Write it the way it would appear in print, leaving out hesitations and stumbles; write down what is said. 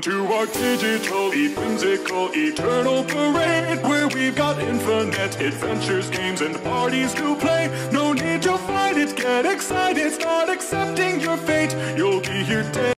to our digital, whimsical, eternal parade, where we've got infinite adventures, games, and parties to play. No need to fight it, get excited, start accepting your fate. You'll be here